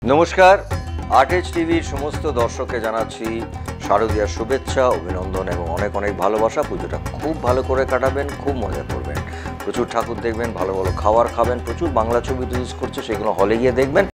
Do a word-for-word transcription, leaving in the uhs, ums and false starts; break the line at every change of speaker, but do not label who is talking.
নমস্কার, আর্টেজ টিভির সমস্ত দর্শককে জানাচ্ছি শারদীয়ার শুভেচ্ছা, অভিনন্দন এবং অনেক অনেক ভালোবাসা। পুজোটা খুব ভালো করে কাটাবেন, খুব মজা করবেন, প্রচুর ঠাকুর দেখবেন, ভালো ভালো খাবার খাবেন, প্রচুর বাংলা ছবি রিলিজ করছে, সেগুলো হলে গিয়ে দেখবেন।